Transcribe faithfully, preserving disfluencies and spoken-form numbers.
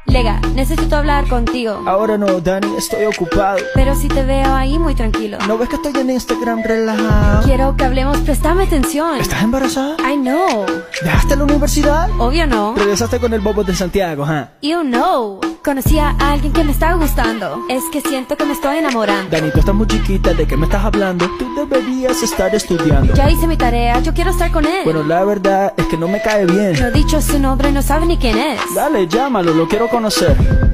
Lega, necesito hablar contigo. Ahora no, Dani, estoy ocupado. Pero si te veo ahí muy tranquilo. ¿No ves que estoy en Instagram relajado? Quiero que hablemos, préstame atención. ¿Estás embarazada? I know. ¿Dejaste la universidad? Obvio no. Regresaste con el bobo de Santiago, ¿ah? You know. Conocí a alguien que me estaba gustando. Es que siento que me estoy enamorando. Dani, tú estás muy chiquita, ¿de qué me estás hablando? Tú deberías estar estudiando. Ya hice mi tarea, yo quiero estar con él. Bueno, la verdad es que no me cae bien. No he dicho su nombre, no sabe ni quién es. Dale, llámalo, lo quiero conocer.